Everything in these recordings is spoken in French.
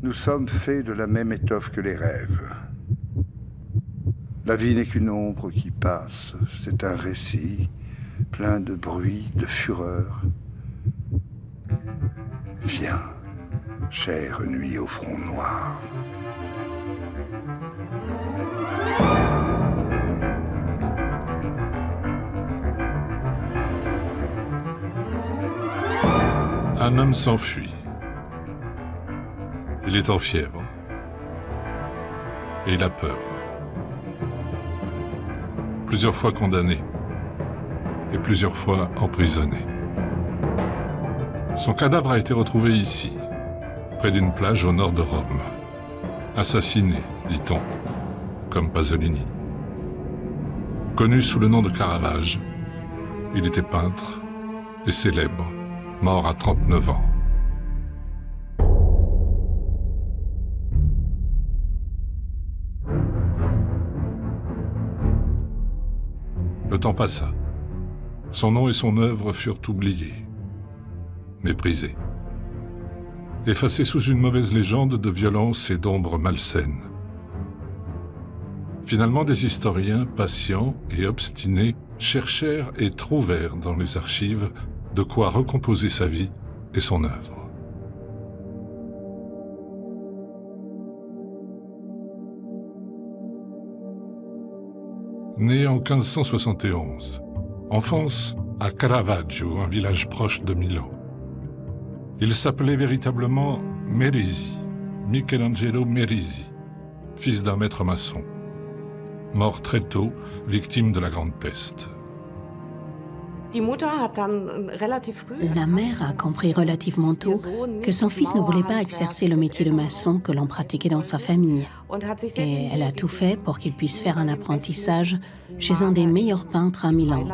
Nous sommes faits de la même étoffe que les rêves. La vie n'est qu'une ombre qui passe. C'est un récit plein de bruit, de fureur. Viens, chère nuit au front noir. Un homme s'enfuit. Il est en fièvre. Et il a peur. Plusieurs fois condamné. Et plusieurs fois emprisonné. Son cadavre a été retrouvé ici, près d'une plage au nord de Rome. Assassiné, dit-on, comme Pasolini. Connu sous le nom de Caravage, il était peintre et célèbre, mort à 39 ans. Le temps passa. Son nom et son œuvre furent oubliés, méprisés, effacés sous une mauvaise légende de violence et d'ombres malsaines. Finalement, des historiens patients et obstinés cherchèrent et trouvèrent dans les archives de quoi recomposer sa vie et son œuvre. Né en 1571, enfance à Caravaggio, un village proche de Milan. Il s'appelait véritablement Merisi, Michelangelo Merisi, fils d'un maître maçon. Mort très tôt, victime de la Grande Peste. La mère a compris relativement tôt que son fils ne voulait pas exercer le métier de maçon que l'on pratiquait dans sa famille. Et elle a tout fait pour qu'il puisse faire un apprentissage chez un des meilleurs peintres à Milan.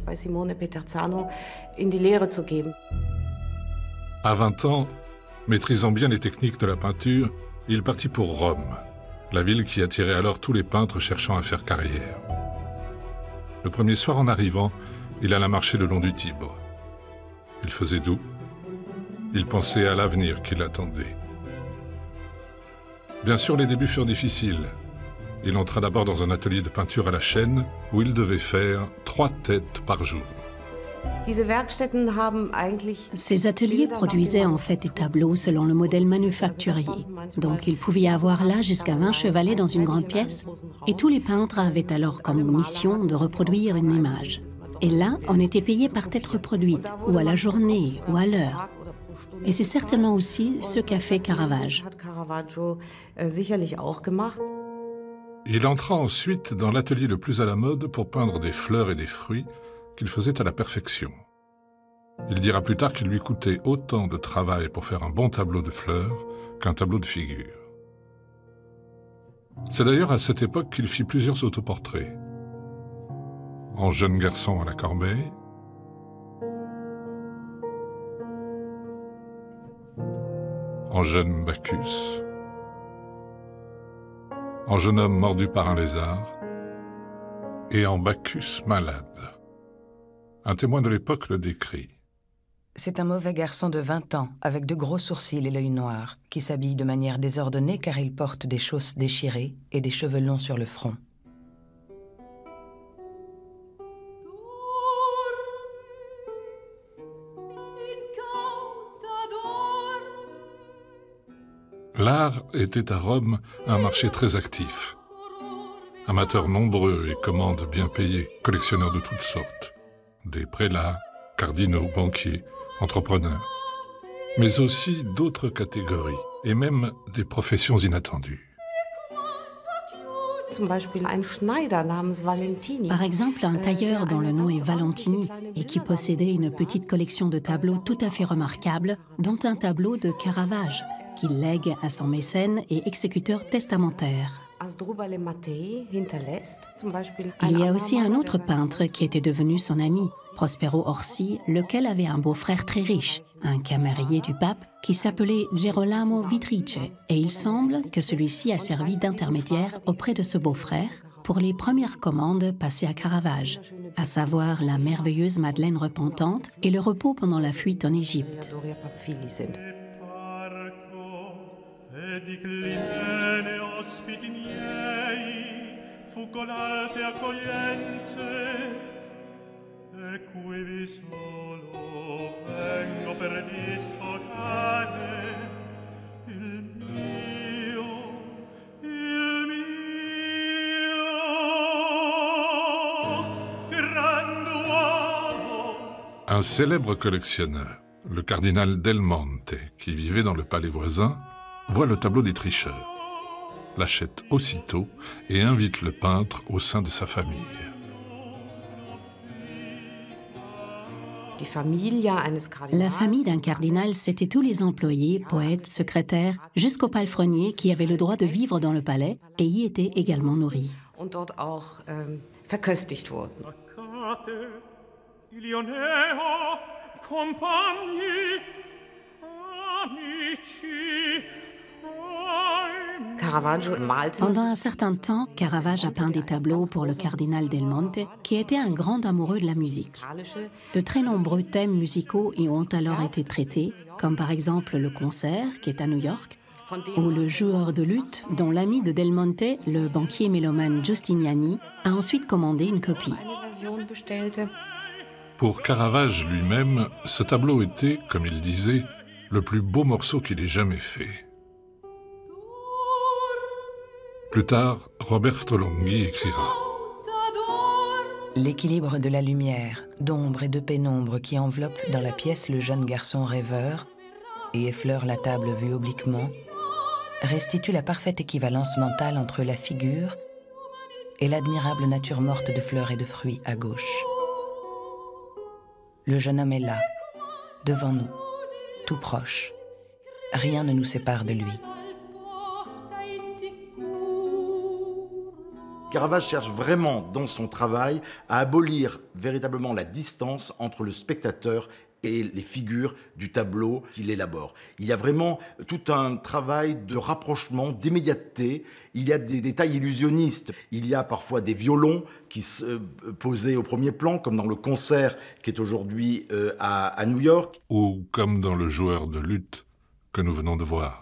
À 20 ans, maîtrisant bien les techniques de la peinture, il partit pour Rome, la ville qui attirait alors tous les peintres cherchant à faire carrière. Le premier soir en arrivant, il alla marcher le long du Tibre. Il faisait doux. Il pensait à l'avenir qui l'attendait. Bien sûr, les débuts furent difficiles. Il entra d'abord dans un atelier de peinture à la chaîne où il devait faire 3 têtes par jour. Ces ateliers produisaient en fait des tableaux selon le modèle manufacturier. Donc il pouvait y avoir là jusqu'à 20 chevalets dans une grande pièce. Et tous les peintres avaient alors comme mission de reproduire une image. Et là, on était payé par tête reproduite, ou à la journée, ou à l'heure. Et c'est certainement aussi ce qu'a fait Caravage. Il entra ensuite dans l'atelier le plus à la mode pour peindre des fleurs et des fruits qu'il faisait à la perfection. Il dira plus tard qu'il lui coûtait autant de travail pour faire un bon tableau de fleurs qu'un tableau de figure. C'est d'ailleurs à cette époque qu'il fit plusieurs autoportraits. En jeune garçon à la corbeille, en jeune Bacchus, en jeune homme mordu par un lézard et en Bacchus malade. Un témoin de l'époque le décrit. C'est un mauvais garçon de 20 ans, avec de gros sourcils et l'œil noir, qui s'habille de manière désordonnée car il porte des chausses déchirées et des cheveux longs sur le front. L'art était à Rome un marché très actif. Amateurs nombreux et commandes bien payées, collectionneurs de toutes sortes. Des prélats, cardinaux, banquiers, entrepreneurs. Mais aussi d'autres catégories, et même des professions inattendues. Par exemple, un tailleur dont le nom est Valentini et qui possédait une petite collection de tableaux tout à fait remarquables, dont un tableau de Caravage, qu'il lègue à son mécène et exécuteur testamentaire. Il y a aussi un autre peintre qui était devenu son ami, Prospero Orsi, lequel avait un beau-frère très riche, un camérier du pape qui s'appelait Gerolamo Vitrice, et il semble que celui-ci a servi d'intermédiaire auprès de ce beau-frère pour les premières commandes passées à Caravage, à savoir la merveilleuse Madeleine repentante et le repos pendant la fuite en Égypte. Un célèbre collectionneur, le cardinal Del Monte, qui vivait dans le palais voisin, voit le tableau des tricheurs, l'achète aussitôt et invite le peintre au sein de sa famille. La famille d'un cardinal, c'était tous les employés, poètes, secrétaires, jusqu'au palefrenier qui avait le droit de vivre dans le palais et y était également nourri. Pendant un certain temps, Caravage a peint des tableaux pour le cardinal Del Monte, qui était un grand amoureux de la musique. De très nombreux thèmes musicaux y ont alors été traités, comme par exemple le concert, qui est à New York, ou le joueur de luth, dont l'ami de Del Monte, le banquier mélomane Giustiniani, a ensuite commandé une copie. Pour Caravage lui-même, ce tableau était, comme il disait, le plus beau morceau qu'il ait jamais fait. Plus tard, Roberto Longhi écrira « L'équilibre de la lumière, d'ombre et de pénombre qui enveloppe dans la pièce le jeune garçon rêveur et effleure la table vue obliquement, restitue la parfaite équivalence mentale entre la figure et l'admirable nature morte de fleurs et de fruits à gauche. Le jeune homme est là, devant nous, tout proche. Rien ne nous sépare de lui. » Caravage cherche vraiment, dans son travail, à abolir véritablement la distance entre le spectateur et les figures du tableau qu'il élabore. Il y a vraiment tout un travail de rapprochement, d'immédiateté. Il y a des détails illusionnistes. Il y a parfois des violons qui se posaient au premier plan, comme dans le concert qui est aujourd'hui à New York. Ou comme dans le joueur de luth que nous venons de voir.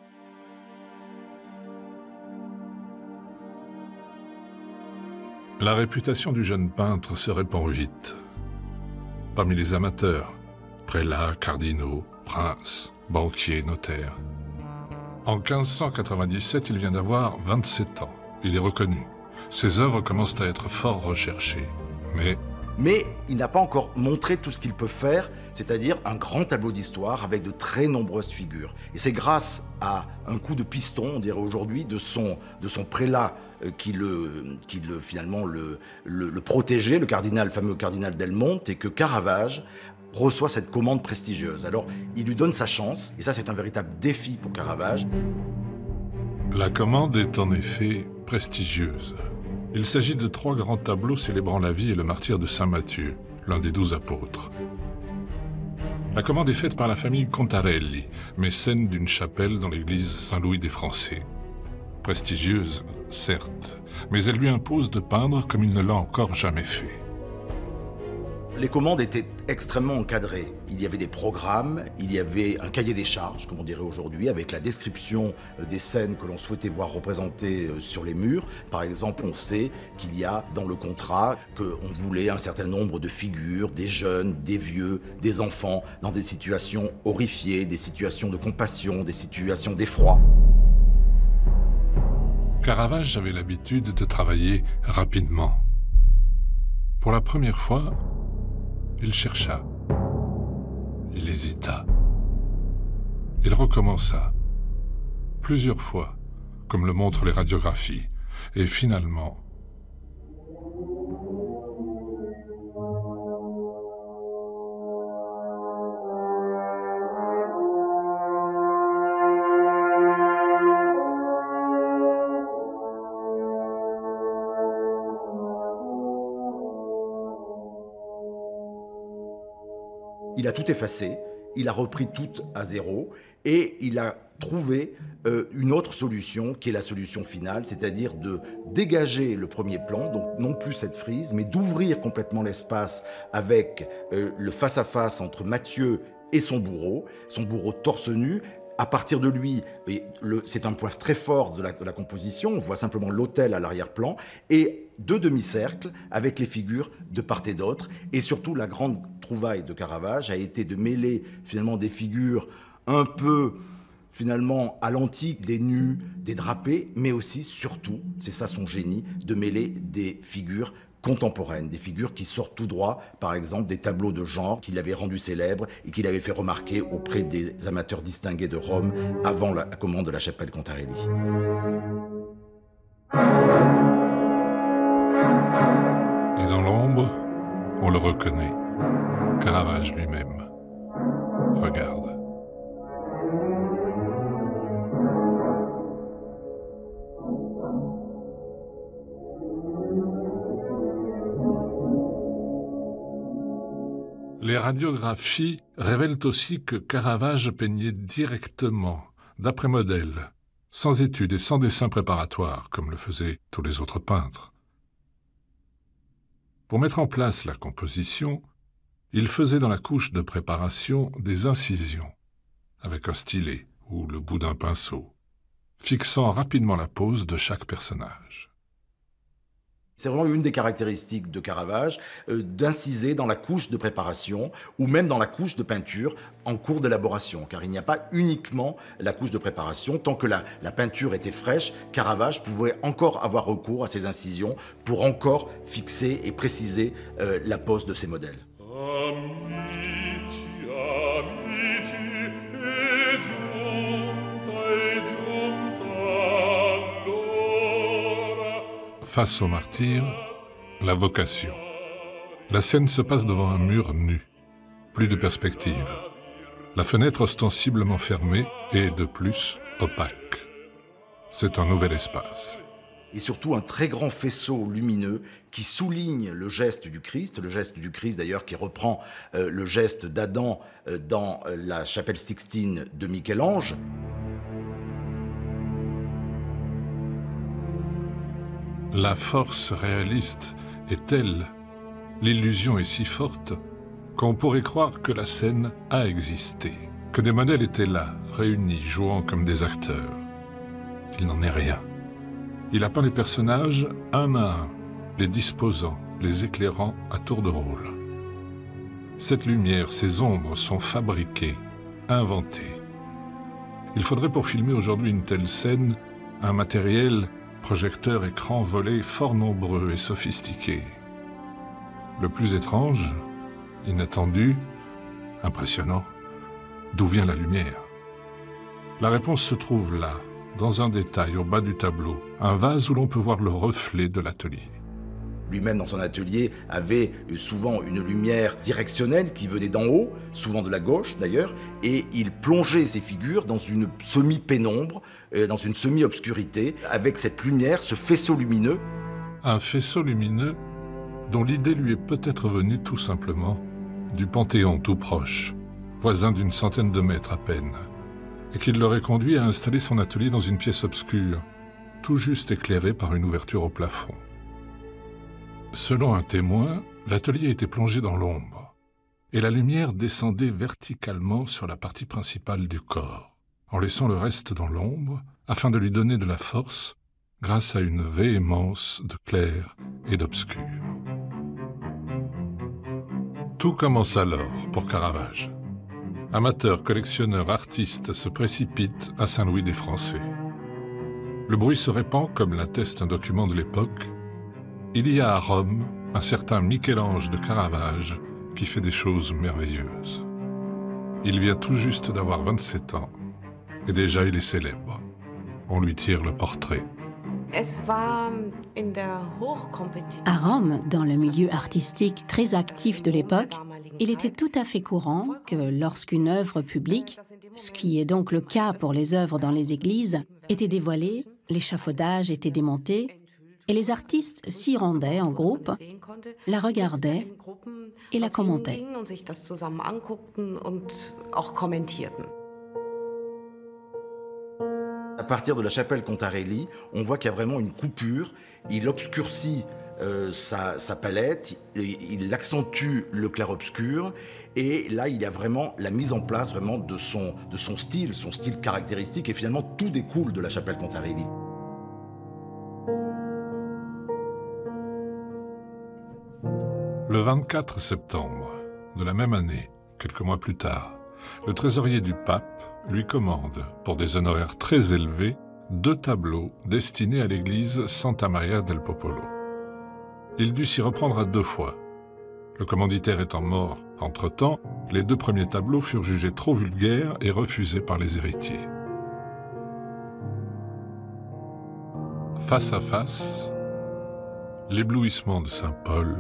La réputation du jeune peintre se répand vite. Parmi les amateurs, prélats, cardinaux, princes, banquiers, notaires. En 1597, il vient d'avoir 27 ans. Il est reconnu. Ses œuvres commencent à être fort recherchées. Mais il n'a pas encore montré tout ce qu'il peut faire, c'est-à-dire un grand tableau d'histoire avec de très nombreuses figures. Et c'est grâce à un coup de piston, on dirait aujourd'hui, de son prélat qui finalement le protégeait, le fameux cardinal Del Monte, et que Caravage reçoit cette commande prestigieuse. Alors, il lui donne sa chance, et ça, c'est un véritable défi pour Caravage. La commande est en effet prestigieuse. Il s'agit de 3 grands tableaux célébrant la vie et le martyre de Saint Matthieu, l'un des 12 apôtres. La commande est faite par la famille Contarelli, mécène d'une chapelle dans l'église Saint-Louis des Français. Prestigieuse, certes, mais elle lui impose de peindre comme il ne l'a encore jamais fait. Les commandes étaient extrêmement encadrées. Il y avait des programmes, il y avait un cahier des charges, comme on dirait aujourd'hui, avec la description des scènes que l'on souhaitait voir représentées sur les murs. Par exemple, on sait qu'il y a dans le contrat qu'on voulait un certain nombre de figures, des jeunes, des vieux, des enfants, dans des situations horrifiées, des situations de compassion, des situations d'effroi. Caravage avait l'habitude de travailler rapidement. Pour la première fois, il chercha. Il hésita. Il recommença. Plusieurs fois, comme le montrent les radiographies. Et finalement... Il a tout effacé, il a repris tout à zéro et il a trouvé une autre solution qui est la solution finale, c'est-à-dire de dégager le premier plan, donc non plus cette frise, mais d'ouvrir complètement l'espace avec le face-à-face entre Matthieu et son bourreau torse nu, À partir de lui, c'est un point très fort de la composition, on voit simplement l'autel à l'arrière-plan, et deux demi-cercles avec les figures de part et d'autre. Et surtout, la grande trouvaille de Caravage a été de mêler finalement des figures un peu finalement à l'antique, des nus, des drapés, mais aussi, surtout, c'est ça son génie, de mêler des figures contemporaines, des figures qui sortent tout droit, par exemple, des tableaux de genre qu'il avait rendus célèbres et qu'il avait fait remarquer auprès des amateurs distingués de Rome avant la commande de la chapelle Contarelli. Et dans l'ombre, on le reconnaît, Caravage lui-même. Regarde. Les radiographies révèlent aussi que Caravage peignait directement, d'après modèle, sans études et sans dessin préparatoire, comme le faisaient tous les autres peintres. Pour mettre en place la composition, il faisait dans la couche de préparation des incisions, avec un stylet ou le bout d'un pinceau, fixant rapidement la pose de chaque personnage. C'est vraiment une des caractéristiques de Caravage, d'inciser dans la couche de préparation ou même dans la couche de peinture en cours d'élaboration. Car il n'y a pas uniquement la couche de préparation. Tant que la peinture était fraîche, Caravage pouvait encore avoir recours à ces incisions pour encore fixer et préciser la pose de ses modèles. Face au martyr, la vocation. La scène se passe devant un mur nu. Plus de perspective. La fenêtre ostensiblement fermée est, de plus, opaque. C'est un nouvel espace. Et surtout un très grand faisceau lumineux qui souligne le geste du Christ d'ailleurs qui reprend le geste d'Adam dans la chapelle Sixtine de Michel-Ange. La force réaliste est telle, l'illusion est si forte, qu'on pourrait croire que la scène a existé, que des modèles étaient là, réunis, jouant comme des acteurs. Il n'en est rien. Il a peint les personnages un à un, les disposant, les éclairant à tour de rôle. Cette lumière, ces ombres sont fabriquées, inventées. Il faudrait pour filmer aujourd'hui une telle scène un matériel projecteurs, écrans, volets fort nombreux et sophistiqués. Le plus étrange, inattendu, impressionnant, d'où vient la lumière? La réponse se trouve là, dans un détail au bas du tableau, un vase où l'on peut voir le reflet de l'atelier. Lui-même, dans son atelier, avait souvent une lumière directionnelle qui venait d'en haut, souvent de la gauche d'ailleurs, et il plongeait ses figures dans une semi-pénombre, dans une semi-obscurité, avec cette lumière, ce faisceau lumineux. Un faisceau lumineux dont l'idée lui est peut-être venue tout simplement du Panthéon tout proche, voisin d'une centaine de mètres à peine, et qui l'aurait conduit à installer son atelier dans une pièce obscure, tout juste éclairée par une ouverture au plafond. Selon un témoin, l'atelier était plongé dans l'ombre, et la lumière descendait verticalement sur la partie principale du corps, en laissant le reste dans l'ombre, afin de lui donner de la force grâce à une véhémence de clair et d'obscur. Tout commence alors pour Caravage. Amateur, collectionneur, artiste se précipite à Saint-Louis des Français. Le bruit se répand, comme l'atteste un document de l'époque. Il y a à Rome un certain Michel-Ange de Caravage qui fait des choses merveilleuses. Il vient tout juste d'avoir 27 ans et déjà il est célèbre. On lui tire le portrait. À Rome, dans le milieu artistique très actif de l'époque, il était tout à fait courant que lorsqu'une œuvre publique, ce qui est donc le cas pour les œuvres dans les églises, était dévoilée, l'échafaudage était démonté, et les artistes s'y rendaient en groupe, la regardaient et la commentaient. À partir de la chapelle Contarelli, on voit qu'il y a vraiment une coupure. Il obscurcit sa palette, il accentue le clair-obscur, et là il y a vraiment la mise en place vraiment de son style, son style caractéristique, et finalement tout découle de la chapelle Cantarelli. Le 24 septembre de la même année, quelques mois plus tard, le trésorier du pape lui commande, pour des honoraires très élevés, 2 tableaux destinés à l'église Santa Maria del Popolo. Il dut s'y reprendre à 2 fois. Le commanditaire étant mort entre-temps, les 2 premiers tableaux furent jugés trop vulgaires et refusés par les héritiers. Face à face, l'éblouissement de Saint Paul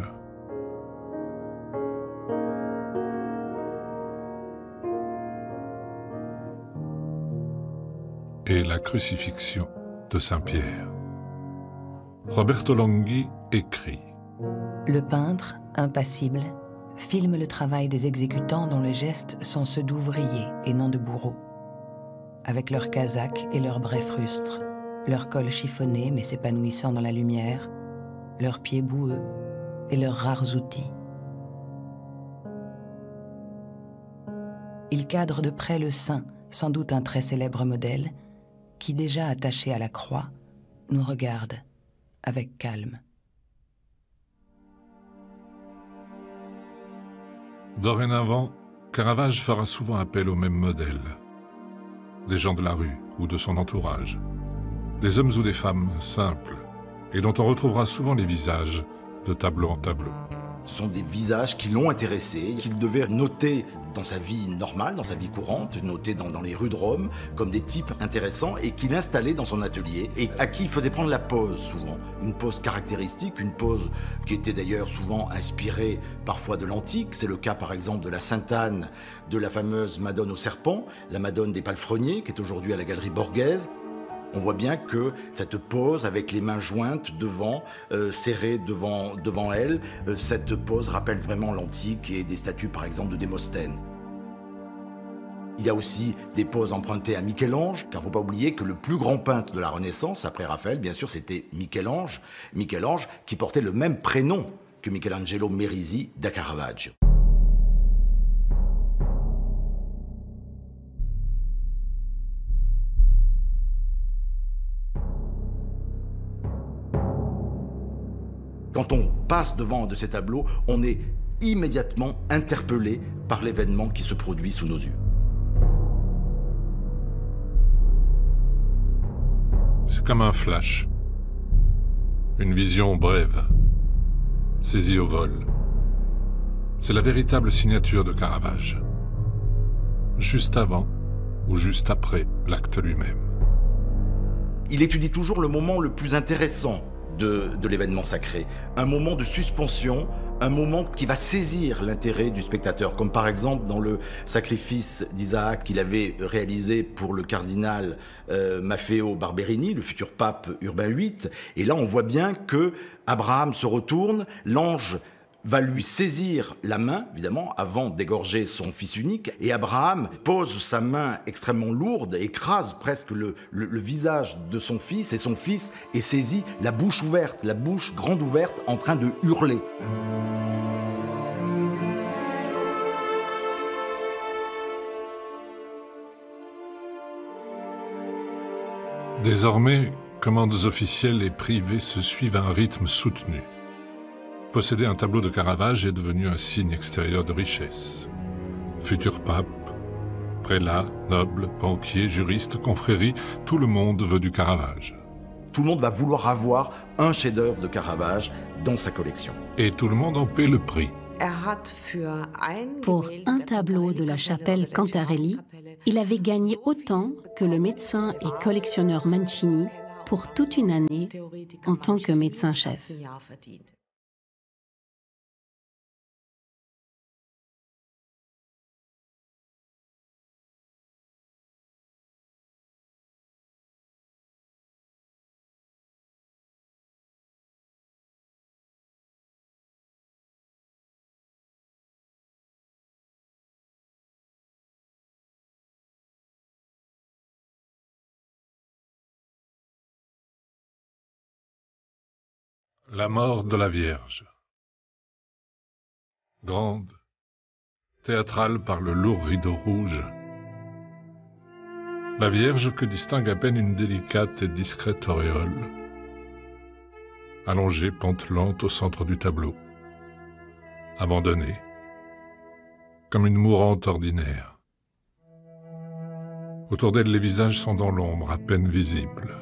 et la crucifixion de Saint-Pierre. Roberto Longhi écrit: Le peintre, impassible, filme le travail des exécutants dont les gestes sont ceux d'ouvriers et non de bourreaux. Avec leurs casaques et leurs brais frustres, leur col chiffonné mais s'épanouissant dans la lumière, leurs pieds boueux et leurs rares outils. Il cadre de près le saint, sans doute un très célèbre modèle, qui, déjà attaché à la croix, nous regarde avec calme. Dorénavant, Caravage fera souvent appel au même modèle. Des gens de la rue ou de son entourage. Des hommes ou des femmes simples, et dont on retrouvera souvent les visages de tableau en tableau. Ce sont des visages qui l'ont intéressé, qu'il devait noter dans sa vie normale, dans sa vie courante, noter dans les rues de Rome, comme des types intéressants, et qu'il installait dans son atelier, et à qui il faisait prendre la pose souvent. Une pose caractéristique, une pose qui était d'ailleurs souvent inspirée parfois de l'antique. C'est le cas par exemple de la Sainte Anne, de la fameuse Madone au serpent, la Madone des Palefreniers, qui est aujourd'hui à la Galerie Borghese. On voit bien que cette pose avec les mains jointes devant, serrées devant elle, cette pose rappelle vraiment l'antique et des statues par exemple de Démosthène. Il y a aussi des poses empruntées à Michel-Ange, car il ne faut pas oublier que le plus grand peintre de la Renaissance, après Raphaël, bien sûr, c'était Michel-Ange. Michel-Ange qui portait le même prénom que Michelangelo Merisi da Caravaggio. Quand on passe devant de ces tableaux, on est immédiatement interpellé par l'événement qui se produit sous nos yeux. C'est comme un flash, une vision brève, saisie au vol. C'est la véritable signature de Caravage, juste avant ou juste après l'acte lui-même. Il étudie toujours le moment le plus intéressant de l'événement sacré, un moment de suspension, un moment qui va saisir l'intérêt du spectateur, comme par exemple dans le sacrifice d'Isaac qu'il avait réalisé pour le cardinal Maffeo Barberini, le futur pape Urbain VIII. Et là, on voit bien que Abraham se retourne, l'ange va lui saisir la main, évidemment, avant d'égorger son fils unique. Et Abraham pose sa main extrêmement lourde, écrase presque le visage de son fils, et son fils est saisi, la bouche ouverte, la bouche grande ouverte, en train de hurler. Désormais, commandes officielles et privées se suivent à un rythme soutenu. Posséder un tableau de Caravage est devenu un signe extérieur de richesse. Futur pape, prélat, noble, banquier, juriste, confrérie, tout le monde veut du Caravage. Tout le monde va vouloir avoir un chef-d'œuvre de Caravage dans sa collection. Et tout le monde en paie le prix. Pour un tableau de la chapelle Cantarelli, il avait gagné autant que le médecin et collectionneur Mancini pour toute une année en tant que médecin-chef. La mort de la Vierge. Grande, théâtrale par le lourd rideau rouge. La Vierge que distingue à peine une délicate et discrète auréole. Allongée, pantelante au centre du tableau. Abandonnée, comme une mourante ordinaire. Autour d'elle, les visages sont dans l'ombre, à peine visibles.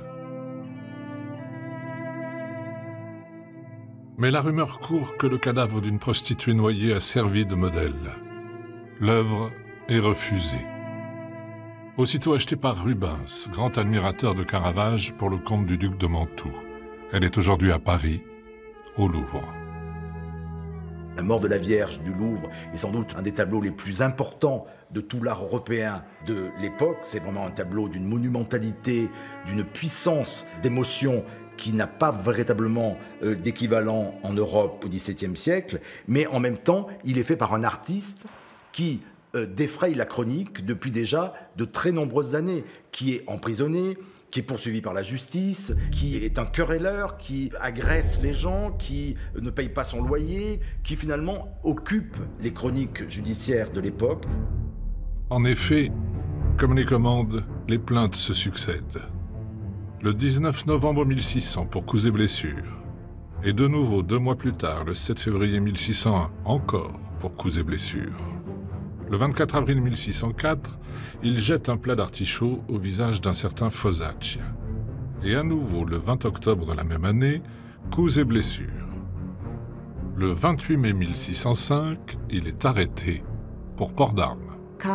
Mais la rumeur court que le cadavre d'une prostituée noyée a servi de modèle. L'œuvre est refusée. Aussitôt achetée par Rubens, grand admirateur de Caravage pour le compte du duc de Mantoue. Elle est aujourd'hui à Paris, au Louvre. La mort de la Vierge du Louvre est sans doute un des tableaux les plus importants de tout l'art européen de l'époque. C'est vraiment un tableau d'une monumentalité, d'une puissance d'émotion qui n'a pas véritablement d'équivalent en Europe au XVIIe siècle, mais en même temps, il est fait par un artiste qui défraye la chronique depuis déjà de très nombreuses années, qui est emprisonné, qui est poursuivi par la justice, qui est un querelleur, qui agresse les gens, qui ne paye pas son loyer, qui finalement occupe les chroniques judiciaires de l'époque. En effet, comme les commandes, les plaintes se succèdent. Le 19 novembre 1600 pour coups et blessures, et de nouveau 2 mois plus tard, le 7 février 1601, encore pour coups et blessures. Le 24 avril 1604, il jette un plat d'artichaut au visage d'un certain Fosaccia. Et à nouveau, le 20 octobre de la même année, coups et blessures. Le 28 mai 1605, il est arrêté pour port d'armes.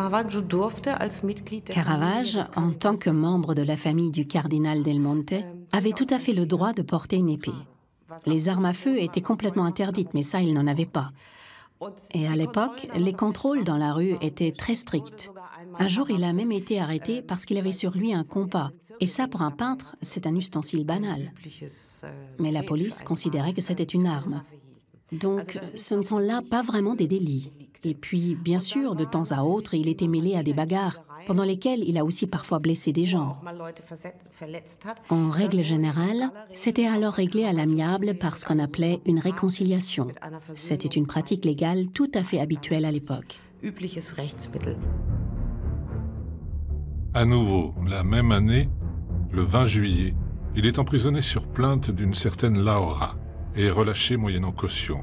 Caravage, en tant que membre de la famille du cardinal Del Monte, avait tout à fait le droit de porter une épée. Les armes à feu étaient complètement interdites, mais ça, il n'en avait pas. Et à l'époque, les contrôles dans la rue étaient très stricts. Un jour, il a même été arrêté parce qu'il avait sur lui un compas. Et ça, pour un peintre, c'est un ustensile banal. Mais la police considérait que c'était une arme. Donc, ce ne sont là pas vraiment des délits. Et puis, bien sûr, de temps à autre, il était mêlé à des bagarres, pendant lesquelles il a aussi parfois blessé des gens. En règle générale, c'était alors réglé à l'amiable par ce qu'on appelait une réconciliation. C'était une pratique légale tout à fait habituelle à l'époque. À nouveau, la même année, le 20 juillet, il est emprisonné sur plainte d'une certaine Laura et relâché moyennant caution.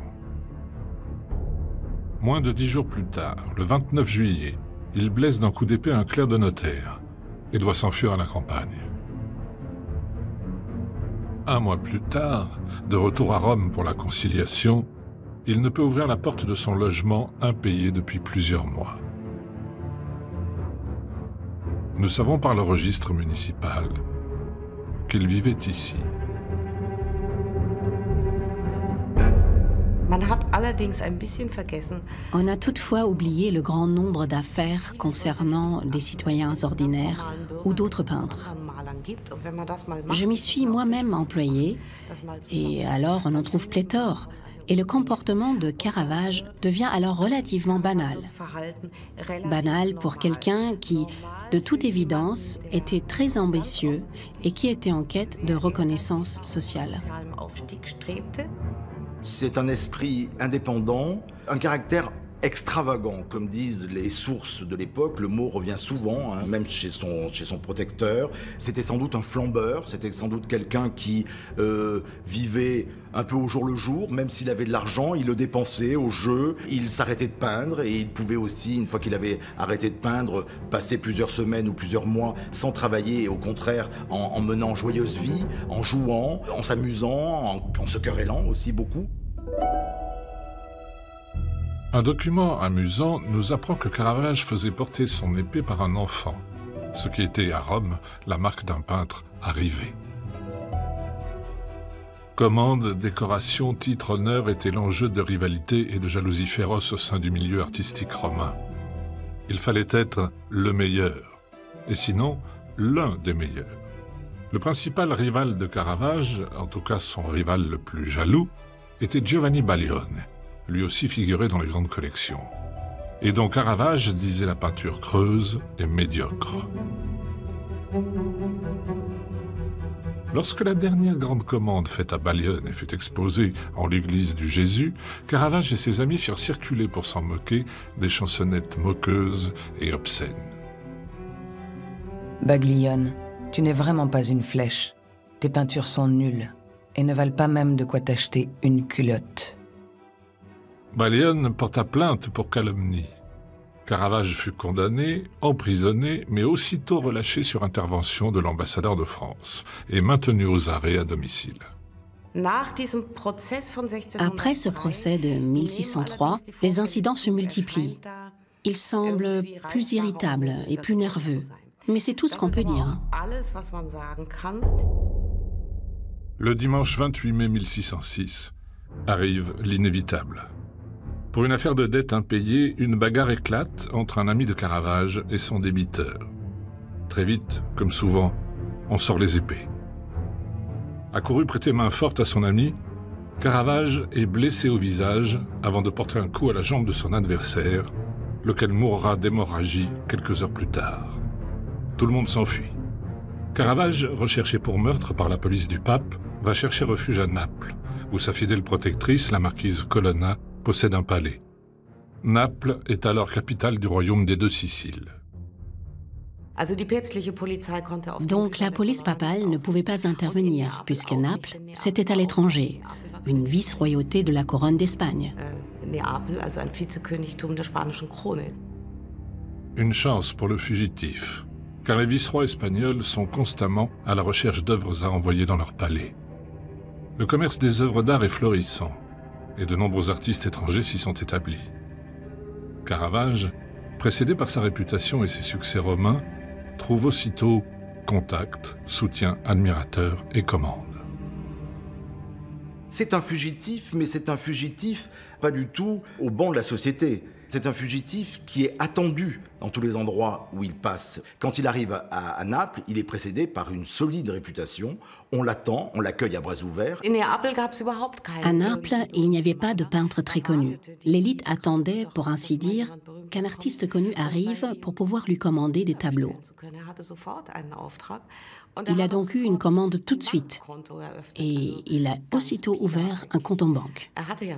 Moins de 10 jours plus tard, le 29 juillet, il blesse d'un coup d'épée un clerc de notaire et doit s'enfuir à la campagne. Un mois plus tard, de retour à Rome pour la conciliation, il ne peut ouvrir la porte de son logement impayé depuis plusieurs mois. Nous savons par le registre municipal qu'il vivait ici. On a toutefois oublié le grand nombre d'affaires concernant des citoyens ordinaires ou d'autres peintres. Je m'y suis moi-même employée, et alors on en trouve pléthore. Et le comportement de Caravage devient alors relativement banal. Banal pour quelqu'un qui, de toute évidence, était très ambitieux et qui était en quête de reconnaissance sociale. C'est un esprit indépendant, un caractère extravagant, comme disent les sources de l'époque. Le mot revient souvent, même chez son protecteur. C'était sans doute un flambeur, c'était sans doute quelqu'un qui vivait un peu au jour le jour. Même s'il avait de l'argent, il le dépensait au jeu. Il s'arrêtait de peindre et il pouvait aussi, une fois qu'il avait arrêté de peindre, passer plusieurs semaines ou plusieurs mois sans travailler, et au contraire en menant joyeuse vie, en jouant, en s'amusant, en se querellant aussi beaucoup. Un document amusant nous apprend que Caravage faisait porter son épée par un enfant, ce qui était à Rome la marque d'un peintre arrivé. Commande, décoration, titre, honneur étaient l'enjeu de rivalité et de jalousie féroce au sein du milieu artistique romain. Il fallait être le meilleur, et sinon l'un des meilleurs. Le principal rival de Caravage, en tout cas son rival le plus jaloux, était Giovanni Baglione, lui aussi figuré dans les grandes collections, et dont Caravage disait la peinture creuse et médiocre. Lorsque la dernière grande commande faite à Bayonne fut exposée en l'église du Jésus, Caravage et ses amis firent circuler pour s'en moquer des chansonnettes moqueuses et obscènes. Baglione, tu n'es vraiment pas une flèche. Tes peintures sont nulles et ne valent pas même de quoi t'acheter une culotte. Bayonne porta plainte pour calomnie. Caravage fut condamné, emprisonné, mais aussitôt relâché sur intervention de l'ambassadeur de France et maintenu aux arrêts à domicile. Après ce procès de 1603, les incidents se multiplient. Il semble plus irritable et plus nerveux. Mais c'est tout ce qu'on peut dire. Le dimanche 28 mai 1606 arrive l'inévitable. Pour une affaire de dette impayée, une bagarre éclate entre un ami de Caravage et son débiteur. Très vite, comme souvent, on sort les épées. Accouru prêter main forte à son ami, Caravage est blessé au visage avant de porter un coup à la jambe de son adversaire, lequel mourra d'hémorragie quelques heures plus tard. Tout le monde s'enfuit. Caravage, recherché pour meurtre par la police du pape, va chercher refuge à Naples, où sa fidèle protectrice, la marquise Colonna, possède un palais. Naples est alors capitale du royaume des deux Siciles. Donc la police papale ne pouvait pas intervenir, puisque Naples, c'était à l'étranger, une vice-royauté de la couronne d'Espagne. Une chance pour le fugitif, car les vice-rois espagnols sont constamment à la recherche d'œuvres à envoyer dans leur palais. Le commerce des œuvres d'art est florissant, et de nombreux artistes étrangers s'y sont établis. Caravage, précédé par sa réputation et ses succès romains, trouve aussitôt contact, soutien, admirateurs et commandes. C'est un fugitif, mais c'est un fugitif pas du tout au banc de la société. C'est un fugitif qui est attendu dans tous les endroits où il passe. Quand il arrive à Naples, il est précédé par une solide réputation. On l'attend, on l'accueille à bras ouverts. À Naples, il n'y avait pas de peintre très connu. L'élite attendait, pour ainsi dire, qu'un artiste connu arrive pour pouvoir lui commander des tableaux. Il a donc eu une commande tout de suite et il a aussitôt ouvert un compte en banque.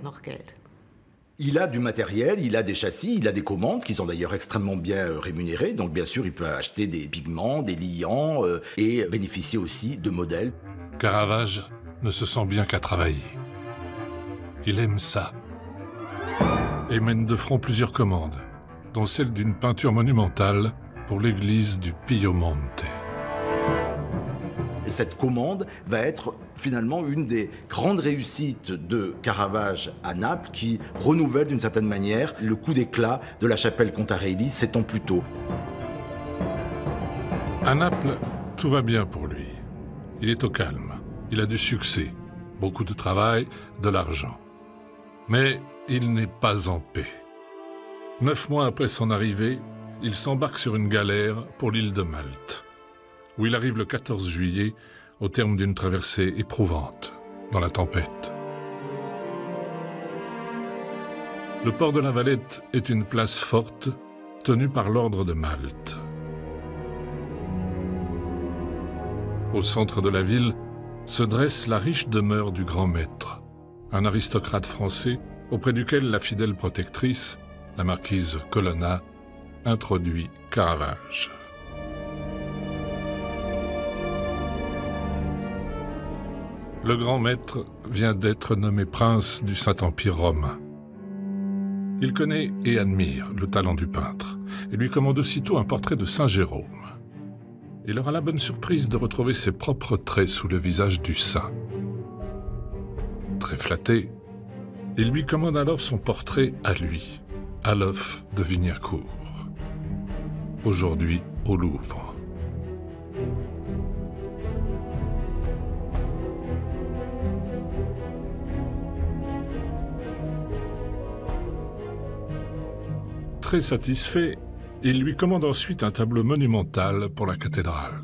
Il a du matériel, il a des châssis, il a des commandes qui sont d'ailleurs extrêmement bien rémunérées. Donc bien sûr, il peut acheter des pigments, des liants et bénéficier aussi de modèles. Caravage ne se sent bien qu'à travailler. Il aime ça et mène de front plusieurs commandes, dont celle d'une peinture monumentale pour l'église du Pio Monte. Cette commande va être finalement une des grandes réussites de Caravage à Naples qui renouvelle d'une certaine manière le coup d'éclat de la chapelle Contarelli 7 ans plus tôt. À Naples, tout va bien pour lui. Il est au calme, il a du succès, beaucoup de travail, de l'argent. Mais il n'est pas en paix. 9 mois après son arrivée, il s'embarque sur une galère pour l'île de Malte, où il arrive le 14 juillet, au terme d'une traversée éprouvante, dans la tempête. Le port de la Valette est une place forte, tenue par l'ordre de Malte. Au centre de la ville se dresse la riche demeure du grand maître, un aristocrate français auprès duquel la fidèle protectrice, la marquise Colonna, introduit Caravage. Le grand maître vient d'être nommé prince du Saint-Empire romain. Il connaît et admire le talent du peintre et lui commande aussitôt un portrait de Saint Jérôme. Il aura la bonne surprise de retrouver ses propres traits sous le visage du saint. Très flatté, il lui commande alors son portrait à lui, à l'Off de Vignacourt, aujourd'hui au Louvre. Très satisfait, il lui commande ensuite un tableau monumental pour la cathédrale,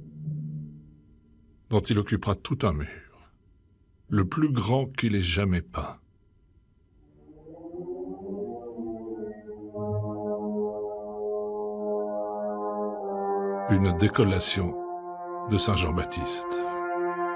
dont il occupera tout un mur, le plus grand qu'il ait jamais peint. Une décollation de Saint Jean-Baptiste.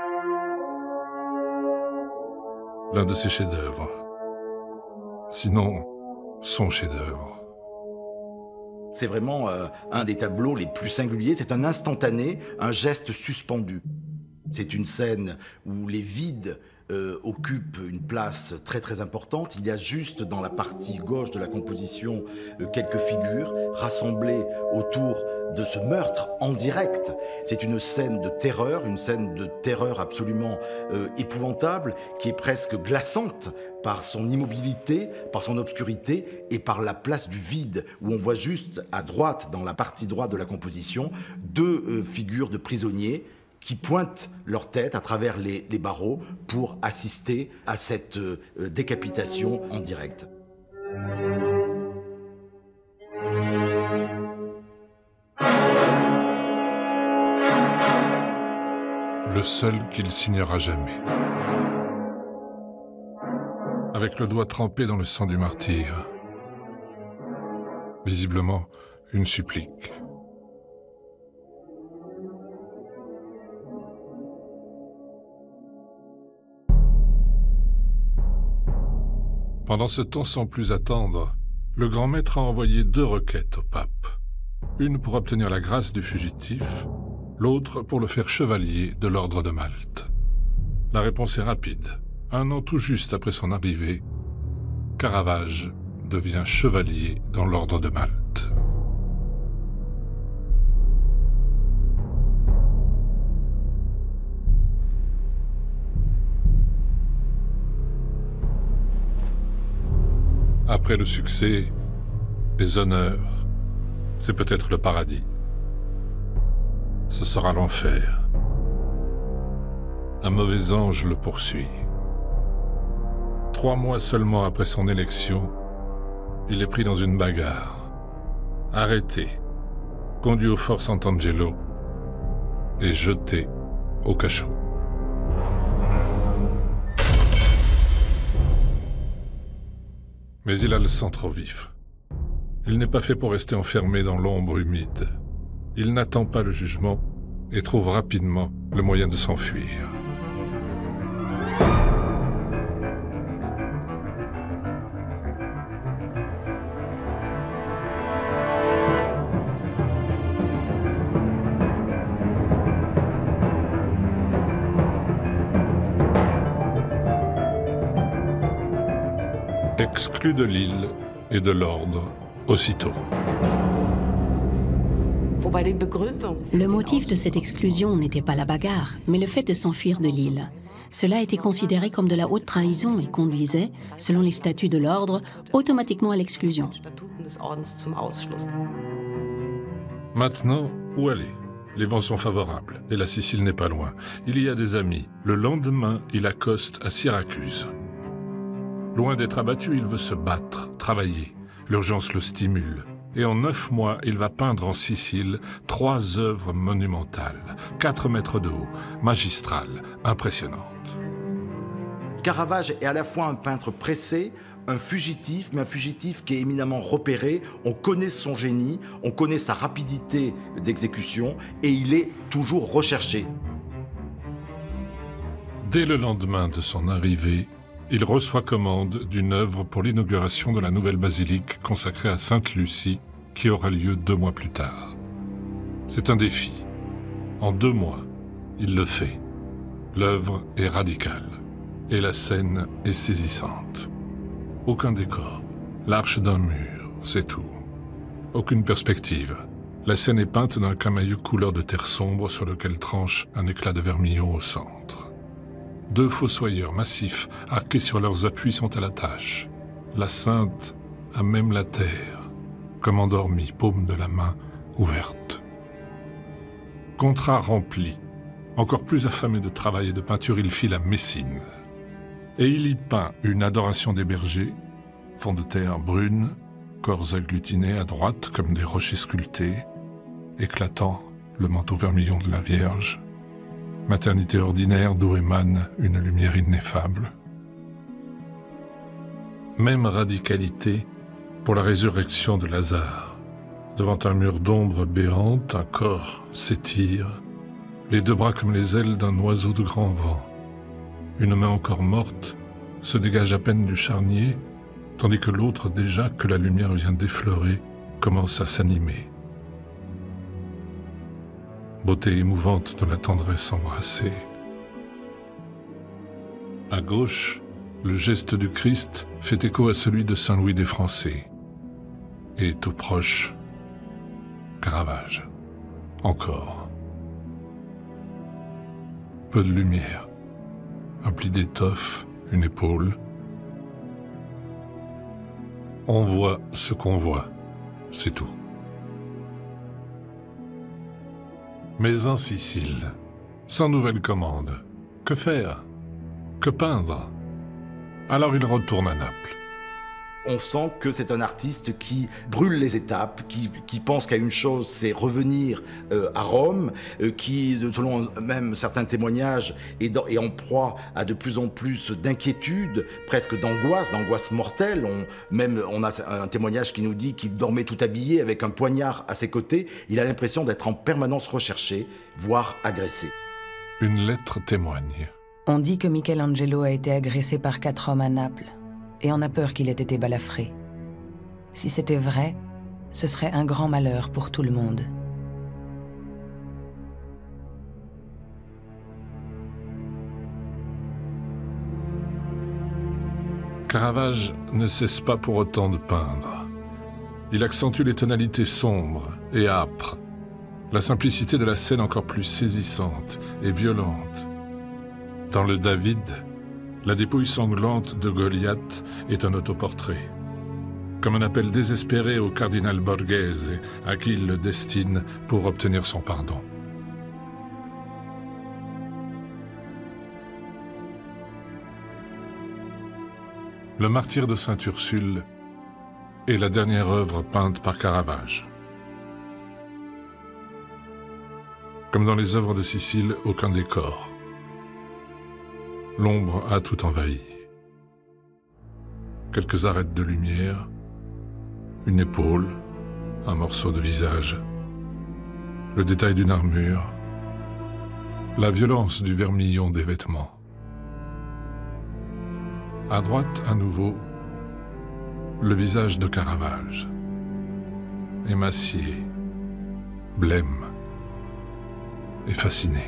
l'un de ses chefs-d'œuvre. Sinon, son chef-d'œuvre. C'est vraiment un des tableaux les plus singuliers. C'est un instantané, un geste suspendu. C'est une scène où les vides occupent une place très très importante. Il y a juste dans la partie gauche de la composition quelques figures rassemblées autour de ce meurtre en direct. C'est une scène de terreur absolument épouvantable, qui est presque glaçante par son immobilité, par son obscurité et par la place du vide, où on voit juste à droite, dans la partie droite de la composition, deux figures de prisonniers qui pointent leur tête à travers les barreaux pour assister à cette décapitation en direct. Le seul qu'il signera jamais. Avec le doigt trempé dans le sang du martyr. Visiblement, une supplique. Pendant ce temps, sans plus attendre, le grand maître a envoyé 2 requêtes au pape. Une pour obtenir la grâce du fugitif, l'autre pour le faire chevalier de l'ordre de Malte. La réponse est rapide. 1 an tout juste après son arrivée, Caravage devient chevalier dans l'ordre de Malte. Après le succès, les honneurs, c'est peut-être le paradis. Ce sera l'enfer. Un mauvais ange le poursuit. 3 mois seulement après son élection, il est pris dans une bagarre, arrêté, conduit au fort Sant'Angelo et jeté au cachot. Mais il a le sang trop vif. Il n'est pas fait pour rester enfermé dans l'ombre humide. Il n'attend pas le jugement et trouve rapidement le moyen de s'enfuir. Exclu de l'île et de l'ordre aussitôt. Le motif de cette exclusion n'était pas la bagarre, mais le fait de s'enfuir de l'île. Cela était considéré comme de la haute trahison et conduisait, selon les statuts de l'ordre, automatiquement à l'exclusion. Maintenant, où aller? Les vents sont favorables et la Sicile n'est pas loin. Il y a des amis. Le lendemain, il accoste à Syracuse. Loin d'être abattu, il veut se battre, travailler. L'urgence le stimule. Et en 9 mois, il va peindre en Sicile 3 œuvres monumentales, 4 mètres de haut, magistrales, impressionnantes. Caravage est à la fois un peintre pressé, un fugitif, mais un fugitif qui est éminemment repéré. On connaît son génie, on connaît sa rapidité d'exécution, et il est toujours recherché. Dès le lendemain de son arrivée, il reçoit commande d'une œuvre pour l'inauguration de la nouvelle basilique consacrée à Sainte Lucie, qui aura lieu 2 mois plus tard. C'est un défi. En 2 mois, il le fait. L'œuvre est radicale et la scène est saisissante. Aucun décor, l'arche d'un mur, c'est tout. Aucune perspective. La scène est peinte d'un camailleux couleur de terre sombre sur lequel tranche un éclat de vermillon au centre. 2 fossoyeurs massifs, arqués sur leurs appuis, sont à la tâche. La Sainte a même la terre, comme endormie, paume de la main ouverte. Contrat rempli. Encore plus affamé de travail et de peinture, il file à Messine. Et il y peint une adoration des bergers, fond de terre brune, corps agglutinés à droite comme des rochers sculptés, éclatant le manteau vermillon de la Vierge. Maternité ordinaire d'où émane une lumière ineffable. Même radicalité pour la résurrection de Lazare. Devant un mur d'ombre béante, un corps s'étire, les 2 bras comme les ailes d'un oiseau de grand vent. Une main encore morte se dégage à peine du charnier, tandis que l'autre, déjà que la lumière vient d'effleurer, commence à s'animer. Beauté émouvante de la tendresse embrassée. À gauche, le geste du Christ fait écho à celui de Saint Louis des Français. Et tout proche, Caravage. Encore. Peu de lumière. Un pli d'étoffe, une épaule. On voit ce qu'on voit, c'est tout. Mais en Sicile, sans nouvelle commande, que faire? Que peindre? Alors il retourne à Naples. On sent que c'est un artiste qui brûle les étapes, qui pense qu'à une chose, c'est revenir à Rome, qui, selon même certains témoignages, est en proie à de plus en plus d'inquiétudes, presque d'angoisse mortelle. On a un témoignage qui nous dit qu'il dormait tout habillé avec un poignard à ses côtés. Il a l'impression d'être en permanence recherché, voire agressé. Une lettre témoigne. On dit que Michelangelo a été agressé par 4 hommes à Naples. Et on a peur qu'il ait été balafré. Si c'était vrai, ce serait un grand malheur pour tout le monde. Caravage ne cesse pas pour autant de peindre. Il accentue les tonalités sombres et âpres, la simplicité de la scène encore plus saisissante et violente. Dans le David, la dépouille sanglante de Goliath est un autoportrait. Comme un appel désespéré au cardinal Borghese, à qui il le destine pour obtenir son pardon. Le martyre de Sainte Ursule est la dernière œuvre peinte par Caravage. Comme dans les œuvres de Sicile, aucun décor. L'ombre a tout envahi. Quelques arêtes de lumière, une épaule, un morceau de visage, le détail d'une armure, la violence du vermillon des vêtements. À droite, à nouveau, le visage de Caravage, émacié, blême et fasciné.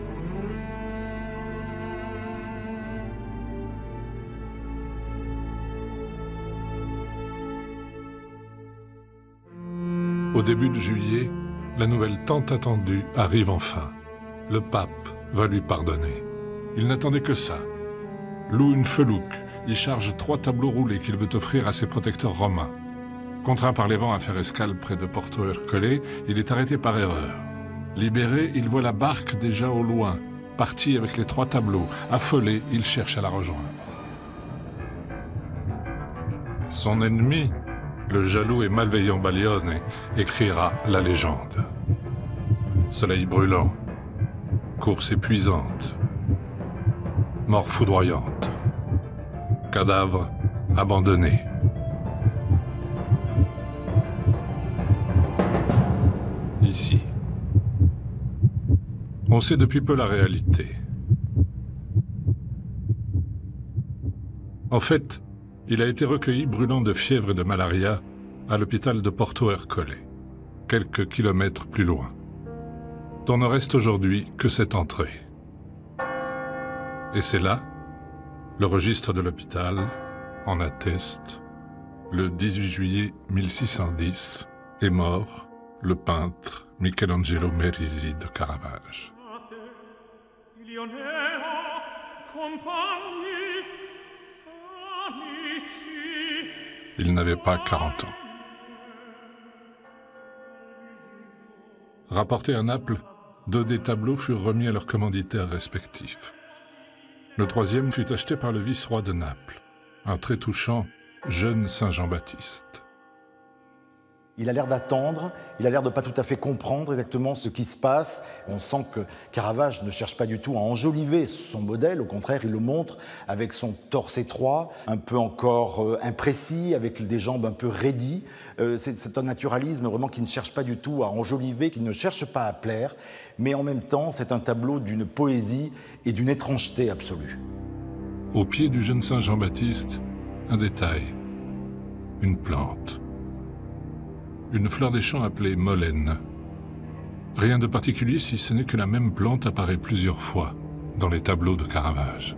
Au début de juillet, la nouvelle tant attendue arrive enfin. Le pape va lui pardonner. Il n'attendait que ça. Loue une felouque, y charge 3 tableaux roulés qu'il veut offrir à ses protecteurs romains. Contraint par les vents à faire escale près de Porto Ercole, il est arrêté par erreur. Libéré, il voit la barque déjà au loin, parti avec les 3 tableaux. Affolé, il cherche à la rejoindre. Son ennemi, le jaloux et malveillant Baglione, écrira la légende. Soleil brûlant, course épuisante, mort foudroyante, cadavre abandonné. Ici, on sait depuis peu la réalité. En fait, il a été recueilli brûlant de fièvre et de malaria à l'hôpital de Porto Ercole, quelques kilomètres plus loin, dont ne reste aujourd'hui que cette entrée. Et c'est là, le registre de l'hôpital en atteste, le 18 juillet 1610 est mort le peintre Michelangelo Merisi de Caravage. Il n'avait pas 40 ans. Rapportés à Naples, 2 des tableaux furent remis à leurs commanditaires respectifs. Le 3e fut acheté par le vice-roi de Naples, un très touchant jeune Saint Jean-Baptiste. Il a l'air d'attendre, il a l'air de pas tout à fait comprendre exactement ce qui se passe. On sent que Caravage ne cherche pas du tout à enjoliver son modèle, au contraire, il le montre avec son torse étroit, un peu encore imprécis, avec des jambes un peu raidies. C'est un naturalisme vraiment qui ne cherche pas du tout à enjoliver, qui ne cherche pas à plaire, mais en même temps, c'est un tableau d'une poésie et d'une étrangeté absolue. Au pied du jeune saint Jean-Baptiste, un détail, une plante. Une fleur des champs appelée molène. Rien de particulier si ce n'est que la même plante apparaît plusieurs fois dans les tableaux de Caravage.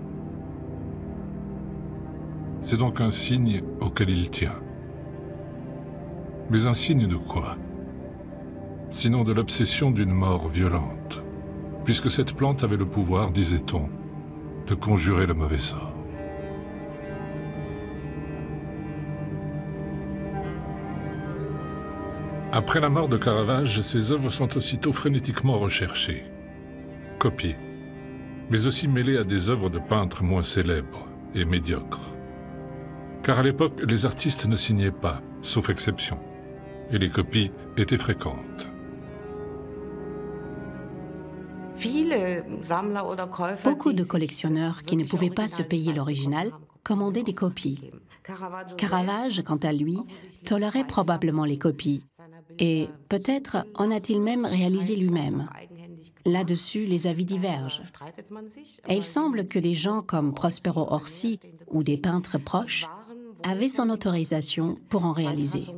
C'est donc un signe auquel il tient. Mais un signe de quoi? Sinon de l'obsession d'une mort violente, puisque cette plante avait le pouvoir, disait-on, de conjurer le mauvais sort. Après la mort de Caravage, ses œuvres sont aussitôt frénétiquement recherchées, copiées, mais aussi mêlées à des œuvres de peintres moins célèbres et médiocres. Car à l'époque, les artistes ne signaient pas, sauf exception, et les copies étaient fréquentes. Beaucoup de collectionneurs qui ne pouvaient pas se payer l'original commandaient des copies. Caravage, quant à lui, tolérait probablement les copies. Et peut-être en a-t-il même réalisé lui-même. Là-dessus, les avis divergent. Et il semble que des gens comme Prospero Orsi ou des peintres proches avaient son autorisation pour en réaliser.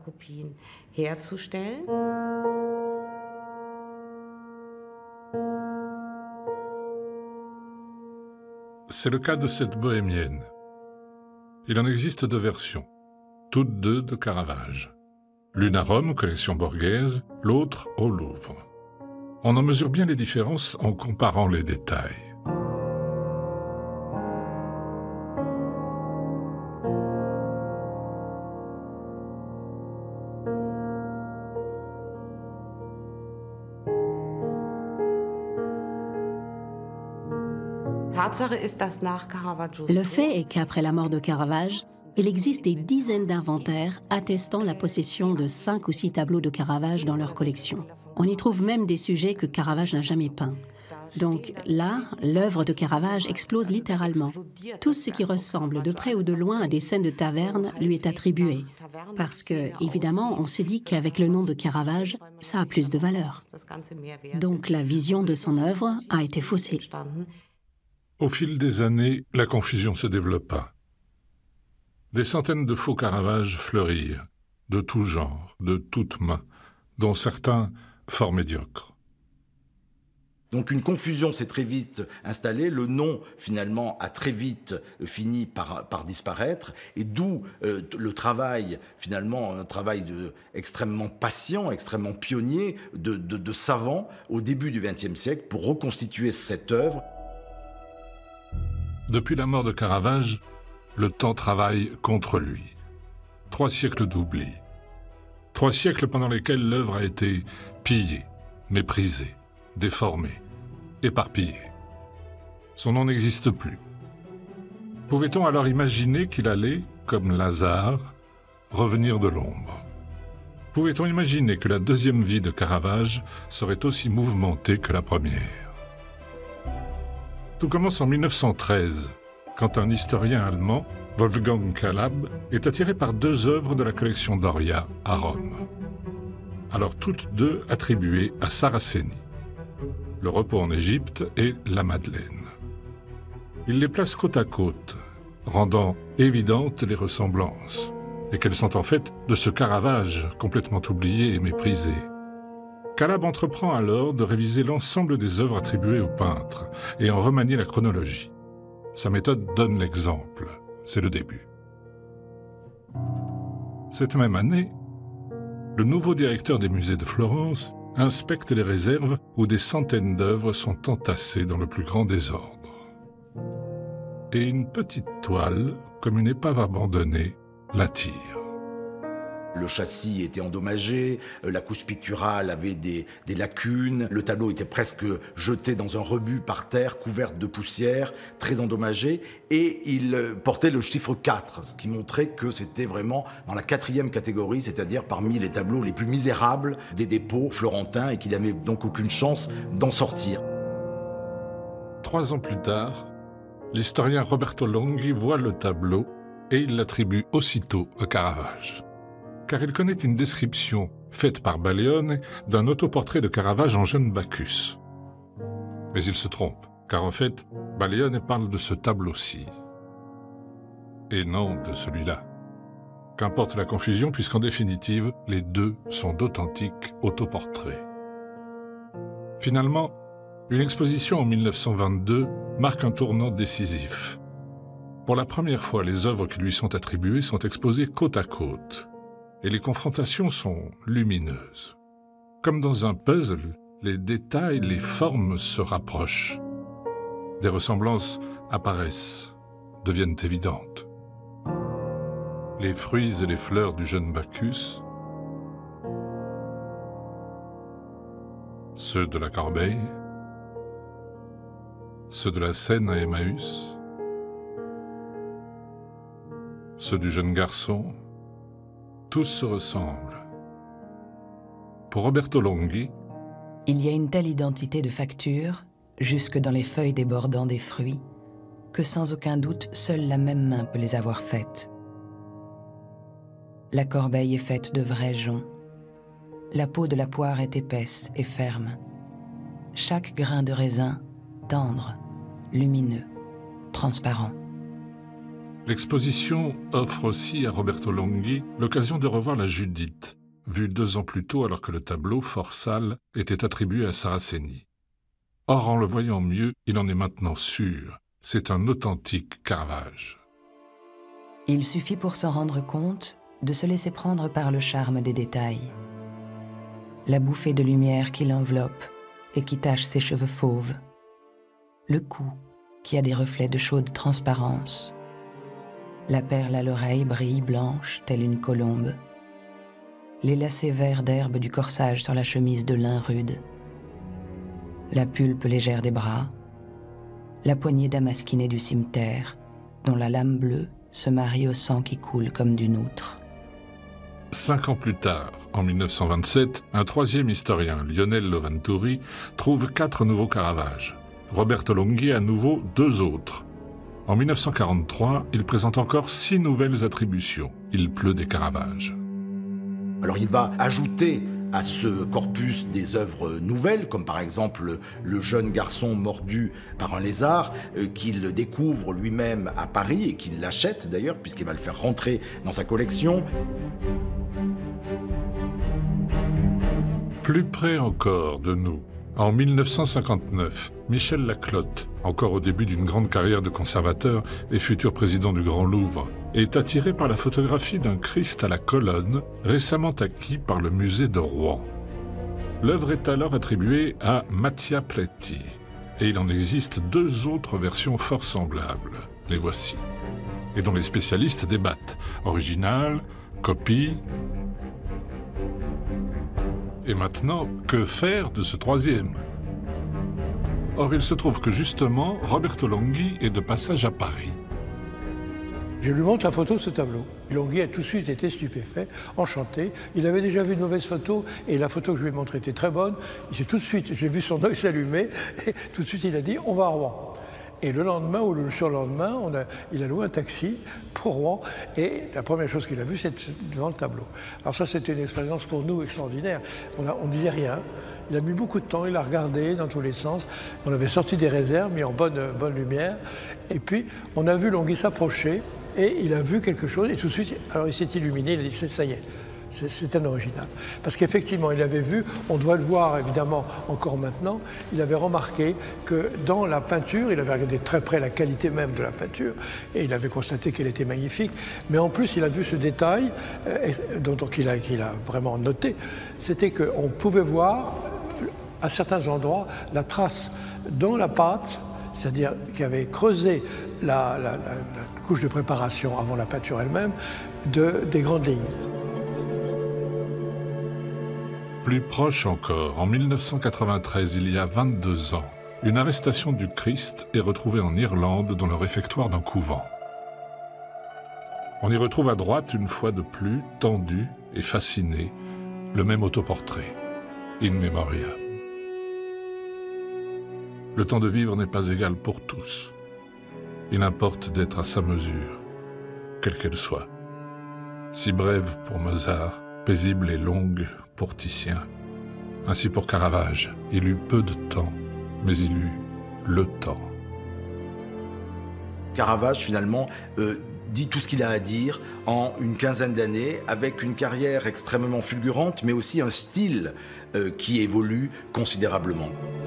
C'est le cas de cette bohémienne. Il en existe deux versions, toutes deux de Caravage. L'une à Rome, collection Borghese, l'autre au Louvre. On en mesure bien les différences en comparant les détails. Le fait est qu'après la mort de Caravage, il existe des dizaines d'inventaires attestant la possession de 5 ou 6 tableaux de Caravage dans leur collection. On y trouve même des sujets que Caravage n'a jamais peints. Donc là, l'œuvre de Caravage explose littéralement. Tout ce qui ressemble de près ou de loin à des scènes de taverne lui est attribué. Parce que, évidemment, on se dit qu'avec le nom de Caravage, ça a plus de valeur. Donc la vision de son œuvre a été faussée. Au fil des années, la confusion se développa. Des centaines de faux Caravages fleurirent, de tout genre, de toutes mains, dont certains fort médiocres. Donc une confusion s'est très vite installée, le nom finalement a très vite fini par disparaître, et d'où le travail, finalement un travail extrêmement patient, extrêmement pionnier de savants au début du XXe siècle pour reconstituer cette œuvre. Depuis la mort de Caravage, le temps travaille contre lui. 3 siècles d'oubli. 3 siècles pendant lesquels l'œuvre a été pillée, méprisée, déformée, éparpillée. Son nom n'existe plus. Pouvait-on alors imaginer qu'il allait, comme Lazare, revenir de l'ombre? Pouvait-on imaginer que la deuxième vie de Caravage serait aussi mouvementée que la première? Tout commence en 1913, quand un historien allemand, Wolfgang Calabre, est attiré par 2 œuvres de la collection Doria à Rome. Alors toutes 2 attribuées à Saraceni, le repos en Égypte et la Madeleine. Il les place côte à côte, rendant évidentes les ressemblances, et qu'elles sont en fait de ce Caravage complètement oublié et méprisé. Calabre entreprend alors de réviser l'ensemble des œuvres attribuées au peintre et en remanier la chronologie. Sa méthode donne l'exemple, c'est le début. Cette même année, le nouveau directeur des musées de Florence inspecte les réserves où des centaines d'œuvres sont entassées dans le plus grand désordre. Et une petite toile, comme une épave abandonnée, l'attire. Le châssis était endommagé, la couche picturale avait des lacunes, le tableau était presque jeté dans un rebut par terre, couvert de poussière, très endommagé, et il portait le chiffre 4, ce qui montrait que c'était vraiment dans la 4e catégorie, c'est-à-dire parmi les tableaux les plus misérables des dépôts florentins, et qu'il n'avait donc aucune chance d'en sortir. 3 ans plus tard, l'historien Roberto Longhi voit le tableau et il l'attribue aussitôt à Caravage. Car il connaît une description faite par Baglione d'un autoportrait de Caravage en jeune Bacchus. Mais il se trompe, car en fait, Baglione parle de ce tableau-ci, et non de celui-là. Qu'importe la confusion, puisqu'en définitive, les deux sont d'authentiques autoportraits. Finalement, une exposition en 1922 marque un tournant décisif. Pour la première fois, les œuvres qui lui sont attribuées sont exposées côte à côte, et les confrontations sont lumineuses. Comme dans un puzzle, les détails, les formes se rapprochent. Des ressemblances apparaissent, deviennent évidentes. Les fruits et les fleurs du jeune Bacchus, ceux de la corbeille, ceux de la scène à Emmaüs, ceux du jeune garçon, tous se ressemblent. Pour Roberto Longhi, il y a une telle identité de facture, jusque dans les feuilles débordant des fruits, que sans aucun doute, seule la même main peut les avoir faites. La corbeille est faite de vrais joncs. La peau de la poire est épaisse et ferme. Chaque grain de raisin, tendre, lumineux, transparent. l'exposition offre aussi à Roberto Longhi l'occasion de revoir la Judith, vue 2 ans plus tôt alors que le tableau, fort sale, était attribué à Saraceni. Or, en le voyant mieux, il en est maintenant sûr, c'est un authentique Caravage. Il suffit pour s'en rendre compte de se laisser prendre par le charme des détails. La bouffée de lumière qui l'enveloppe et qui tache ses cheveux fauves. Le cou qui a des reflets de chaude transparence. La perle à l'oreille brille blanche telle une colombe. Les lacets verts d'herbe du corsage sur la chemise de lin rude. La pulpe légère des bras. La poignée damasquinée du cimeterre, dont la lame bleue se marie au sang qui coule comme d'une outre. 5 ans plus tard, en 1927, un troisième historien, Lionel Loventuri, trouve 4 nouveaux Caravages. Roberto Longhi à nouveau 2 autres. En 1943, il présente encore 6 nouvelles attributions. Il pleut des Caravages. Alors il va ajouter à ce corpus des œuvres nouvelles, comme par exemple le jeune garçon mordu par un lézard, qu'il découvre lui-même à Paris et qu'il l'achète d'ailleurs, puisqu'il va le faire rentrer dans sa collection. Plus près encore de nous, en 1959, Michel Laclotte, encore au début d'une grande carrière de conservateur et futur président du Grand Louvre, est attiré par la photographie d'un Christ à la colonne, récemment acquis par le musée de Rouen. L'œuvre est alors attribuée à Mattia Pletti, et il en existe 2 autres versions fort semblables. Les voici, et dont les spécialistes débattent. Original, copie. Et maintenant, que faire de ce troisième ? Or, il se trouve que justement, Roberto Longhi est de passage à Paris. Je lui montre la photo de ce tableau. Longhi a tout de suite été stupéfait, enchanté. Il avait déjà vu une mauvaise photo et la photo que je lui ai montrée était très bonne. Il s'est tout de suite, j'ai vu son œil s'allumer et tout de suite il a dit « on va à Rouen ». Et le lendemain ou le surlendemain, il a loué un taxi pour Rouen et la première chose qu'il a vue, c'est devant le tableau. Alors ça, c'était une expérience pour nous extraordinaire. On ne disait rien. Il a mis beaucoup de temps, il a regardé dans tous les sens. On avait sorti des réserves, mis en bonne lumière. Et puis, on a vu Longhi s'approcher et il a vu quelque chose. Et tout de suite, alors il s'est illuminé, il a dit « ça y est ». C'est un original. Parce qu'effectivement, il avait vu, on doit le voir évidemment encore maintenant, il avait remarqué que dans la peinture, il avait regardé très près la qualité même de la peinture, et il avait constaté qu'elle était magnifique, mais en plus il a vu ce détail, qu'il a vraiment noté, c'était qu'on pouvait voir à certains endroits la trace dans la pâte, c'est-à-dire qu'il avait creusé la couche de préparation avant la peinture elle-même, des grandes lignes. Plus proche encore, en 1993, il y a 22 ans, une arrestation du Christ est retrouvée en Irlande dans le réfectoire d'un couvent. On y retrouve à droite, une fois de plus, tendu et fasciné, le même autoportrait, in memoria. Le temps de vivre n'est pas égal pour tous. Il importe d'être à sa mesure, quelle qu'elle soit. Si brève pour Mozart, paisible et longue pour Titien. Ainsi pour Caravage, il eut peu de temps, mais il eut le temps. Caravage, finalement, dit tout ce qu'il a à dire en une quinzaine d'années, avec une carrière extrêmement fulgurante, mais aussi un style qui évolue considérablement.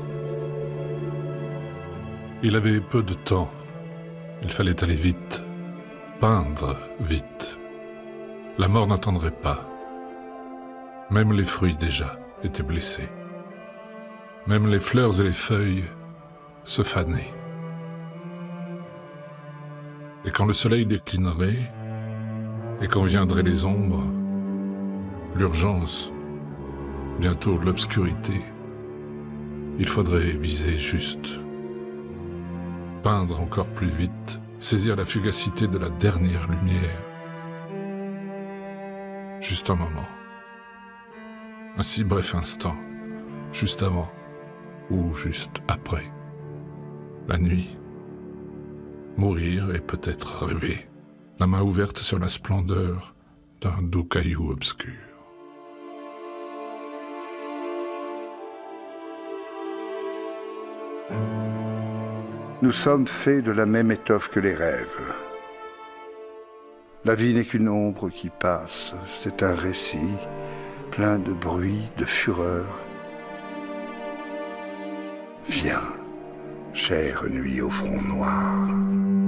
Il avait peu de temps. Il fallait aller vite, peindre vite. La mort n'attendrait pas. Même les fruits déjà étaient blessés. Même les fleurs et les feuilles se fanaient. Et quand le soleil déclinerait, et quand viendraient les ombres, l'urgence, bientôt l'obscurité, il faudrait viser juste. Peindre encore plus vite, saisir la fugacité de la dernière lumière. Juste un moment. Un si bref instant, juste avant ou juste après. La nuit. Mourir et peut-être rêver, la main ouverte sur la splendeur d'un doux caillou obscur. Nous sommes faits de la même étoffe que les rêves. La vie n'est qu'une ombre qui passe, c'est un récit plein de bruit, de fureur. Viens, chère nuit au front noir.